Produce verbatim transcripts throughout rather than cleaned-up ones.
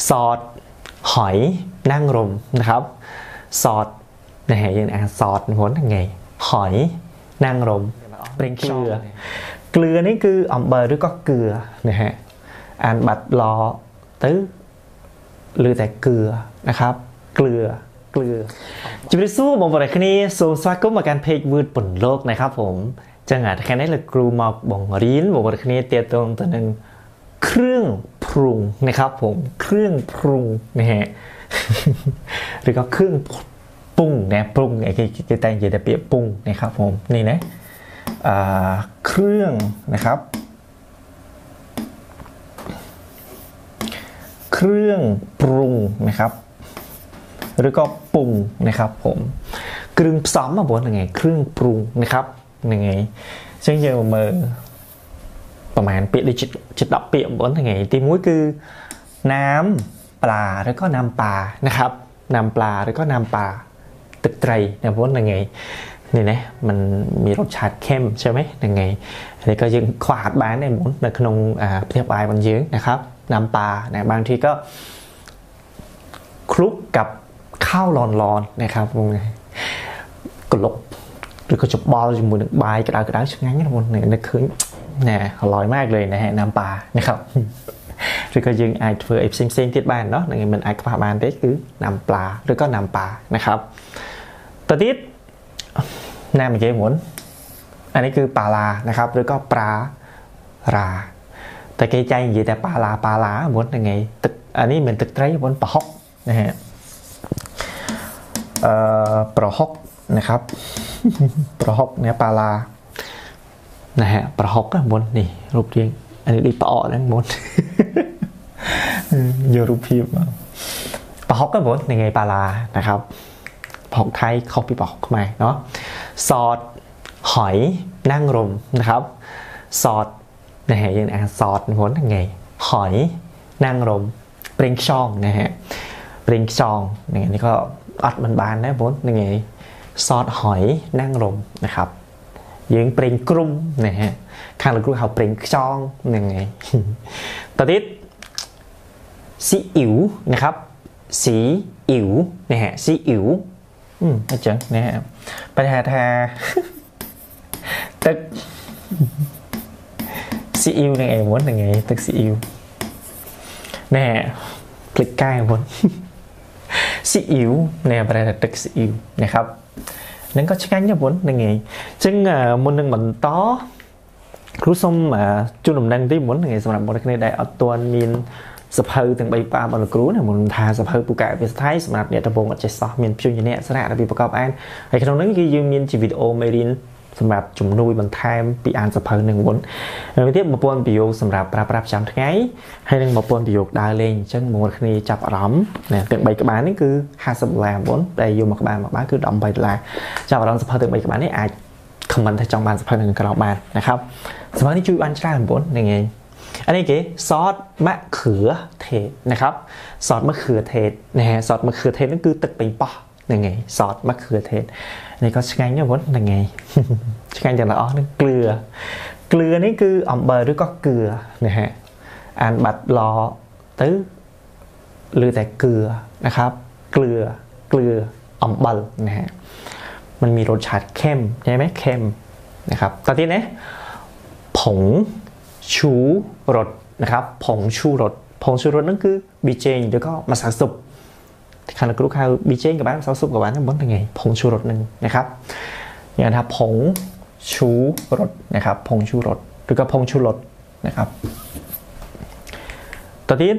ซอสหอยนางรมนะครับซอสนะฮะยังอ่านซอสผลยังไงหอยนางรมเป็นเกลือเกลือนี่คืออ่อมเบอร์หรือก็เกลือนะฮะอ่านบัดรอตื้อหรือแต่เกลือนะครับเกลือเกลือจะไปสู้บางวันนี้สู้สวัสดิ์ก็มาการเพลงวืดปนโลกนะครับผมจังหวะแค่นี้เลยครูมาบอกรีนบางวันนี้เตียตรงตัวหนึ่งเครื่องปรุงนะครับผมเครื่องปรุงนะฮะหรือก็เครื่องปรุงนะปรุงไอ้ที่แต่งจะเปรียบปรุงนะครับผมนี่นะเครื่องนะครับเครื่องปรุงนะครับหรือก็ปรุงนะครับผมเครื่องซ้อมมาบอกยังไงเครื่องปรุงนะครับยังไงเช่นเดียวมือประมาณเปียดิจิตจิตดับเปียบอกยังไงที่มุ้ยคือน้ำปลาแล้วก็น้ำปลานะครับน้ำปลาแล้วก็น้ำปลาตึกไตรนะบอกยังไงนี่นะมันมีรสชาติเข้มใช่ไหมยังไงแล้วก็ยังขวาดบ้านในหมุนในขนมเทียบไอ้บนยืนนะครับน้ำปลาเนี่ยบางทีก็คลุกกับข้าวร้อนๆนะครับกลบหรือก็จะบอลจมูกใบกระดาษกระดาษช่างงั้นนะบนเนี่ยนึกขึ้นเนี่ยอร่อยมากเลยนะฮะน้ำปลานะครับหรือก็ยังไอเฟอร์เอฟซิงซิงติดบ้านเนาะในมันไอกับบ้านได้คือน้ำปลาหรือก็น้ำปลานะครับตัวที่น้ำมันเกี่ยวหมุนอันนี้คือปลาลานะครับหรือก็ปลาราแต่cây chay gìแต่ปลาลาปลาลาหมุนยังไงตึกอันนี้มันตึกไตรบนปลาฮอกนะฮะปลาฮอกนะครับปลาฮอกเนี่ยปลาลานะฮะปลาฮอกก็บนนี่รูปเรียงอันนี้ดีปลาอ่อนนั่นบนเยอะรูปพิมพ์ปลาฮอกก็บนยังไงปลาลานะครับปลาฮอกไทยเขาปีปลาฮอกมาเนาะซอสหอยนางรมนะครับซอสนะฮะยังอ่านซอสผลยังไงหอยนางรมเปล่งช่องนะฮะเปล่งช่องนี่นี่ก็อัดมันบานนะผลยังไงซอสหอยนางรมนะครับยังเปล่งกลุ่มนะฮะข้างหลังกลุ่มเขาเปล่งช่องยังไงต่อทิศซีอิ๋วนะครับสีอิ๋วนะฮะซีอิ๋วอืมอาจารย์นะฮะไปหาทาตึกซีอิ๊วยังไงม้วนยังไงตึกซีอิ๊วแน่คลิกใกล้ม้วนซีอิ๊วเนี่ยประเด็นตึกซีอิ๊วนะครับนั่นก็ใช้งานอย่างม้วนยังไงจึงม้วนหนึ่งเหมือนต้อครูส้มจุ่มดังที่ม้วนยังไงสำหรับม้วนในได้เอาตัวมีนสะเพอถึงใบปลาบอลกรูเนี่ยม้วนทาสะเพอปูกะเป็นท้ายสำหรับเนี่ยตะบงกับเจสซอมีนพิวอย่างเนี้ยสระระบีประกอบอันไอ้ขนมนั้นคือยืมมีนจีวิดีโอไม่รินสำหรับจุ่มนุยบนไทม์ปีอ่านสะเพอหนึ่งบนวิธีมาปนประโยคสำหรับปราบปราบจำทั้งไงให้หนึ่งมาปนประโยคได้เลยเช่นโมดคณีจับร้อมเนี่ยตึงใบกระบาลนี่คือห้าสิบแลมบนแต่โยมกระบาลมาบ้านคือดอมใบลาจับร้อมสะเพอตึงใบกระบาลนี่อาจคำมันถ้าจังบานสะเพอหนึ่งกระบาลนะครับสะเพอนี่ช่วยอันชาบนยังไงอันนี้เก๋ซอสมะเขือเทศนะครับซอสมะเขือเทศนะฮะซอสมะเขือเทศนั่นคือตึกเป็นปอยังไงซอสมะเขือเทศนี่ก็ใช้งานเนี่ยบนยังไงใช้งานอย่างละอ๋อนี่เกลือเกลือนี่คืออ่อมเบอร์หรือก็เกลือนะฮะอ่านบัดรอตื้อหรือแต่เกลือนะครับเกลือเกลืออ่อมเบอร์นะฮะมันมีรสชาติเข้มใช่ไหมเข้มนะครับตอนที่นี้ผงชูรสนะครับผงชูรสผงชูรสนั่นคือบีเจนแล้วก็มาสาสุปขณะลูกค้าบีเจนกับบ้านซอสซุปกับบ้านนั่นบนยังไงผงชูรสหนึ่งนะครับอย่างนั้นผงชูรสนะครับผงชูรสหรือก็ผงชูรสนะครับต่อที่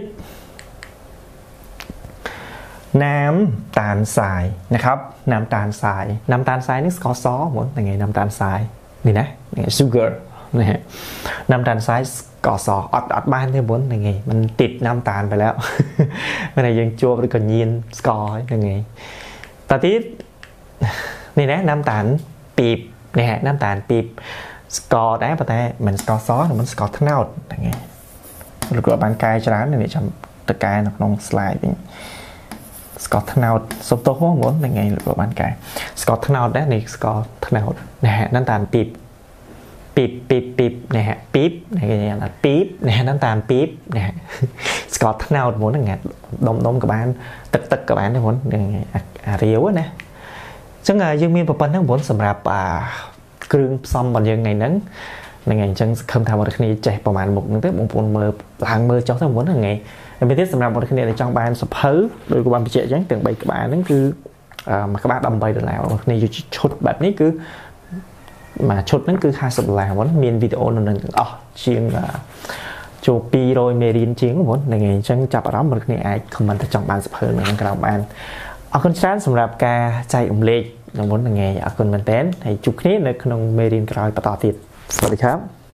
น้ำตาลทรายนะครับน้ำตาลทรายน้ำตาลทรายนี่สกอซอหมดยังไงน้ำตาลทรายนี่นะนี่ชูเกอร์นะฮะน้ำตาลทรายก่อซออดอดบ้านที่บนยังไงมันติดน้ำตาลไปแล้วเมื่อไหร่ยังจั่วหรือก็ยีนสกอร์ยังไงตอนที่นี่นะน้ำตาลปีบนี่ฮะน้ำตาลปีบสกอร์ได้ปะแต่เหมือนสกอร์ซอสหรือมันสกอร์ทั้งเอายังไงหรือก็บานกายจะร้านนี่จำตะกายน้องสไลด์เป็นสกอร์ทั้งเอาสมตัวหัวหมดยังไงหรือก็บานกายสกอร์ทั้งเอาได้ในสกอร์ทั้งเอานะฮะน้ำตาลปีบปีบปีบปีบนะฮะปีบนะฮะปีบนะฮะน้ำตาลปีบนะฮะสกอตเนาหมดนั่นไงดมดมกับบ้านตึกตึกกับบ้านทั้งหมดยังไงเรียวนะจังไงยังมีประพันธ์ทั้งหมดสำหรับเครื่องซ่อมบนยังไงนั้นยังไงจังคำทำบทนี้ใจประมาณmộtนึงtới một phần mờ hàng mờ trongทั้งหมดยังไงเป็นที่สำหรับบทนี้ในจังบ้านสะเพอโดยความเชื่อจังถึงใบกับบ้านนั่นคือมาcác bạn đầm bay đượcแล้วนี่ชุดแบบนี้คือมาชุดนั้นคือห้าสิบล้านวันมีวิดีโอหนึ่งอ๋อเชียงโจปีโดยเมรินเชียงวันยังไงจังจับรับมันนี่ไอ้คอมเมนต์จังบ้านสะเพอเหมือนกันกับบ้านเอาคนชั้นสำหรับการใจอุ่มเล็กอย่างวันยังไงเอาคนมันเต้นให้จุกนี้ในขนมเมรินกลายประต่อติดสวัสดีครับ